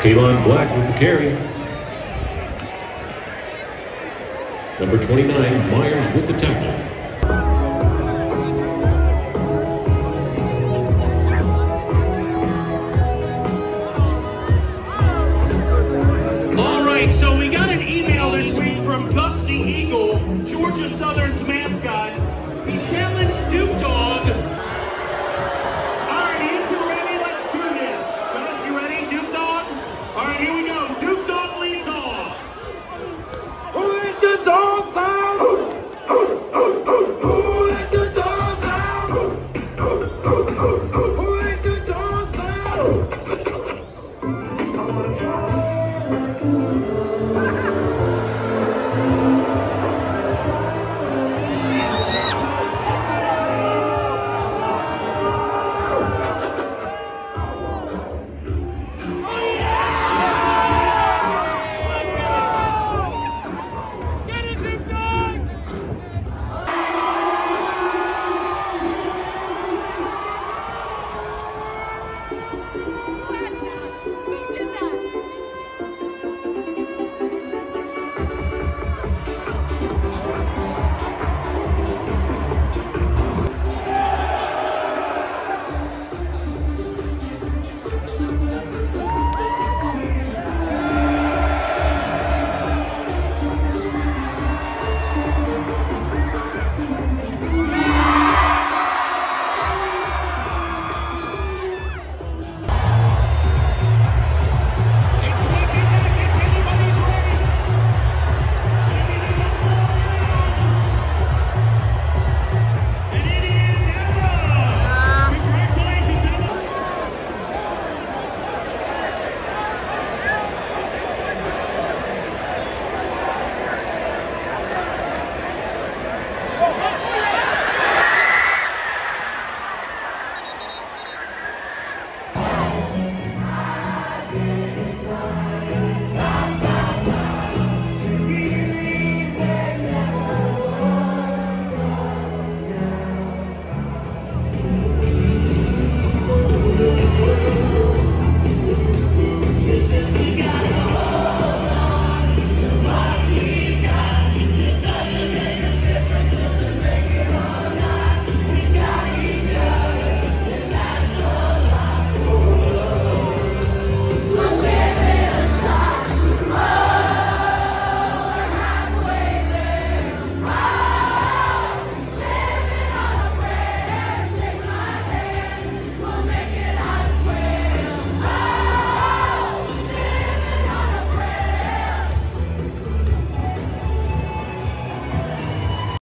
Kalon Black with the carry. Number 29, Myers with the tackle. All right, so we got an email this week from Gusty Eagle, Georgia Southern's mascot. He challenged Duke Dog. All right, is you ready? Let's do this. Guys, you ready, Duke Dog? All right, here we go. Duke Dog leads off. Who let the dogs out? Who let the dogs out? Who let the dogs out?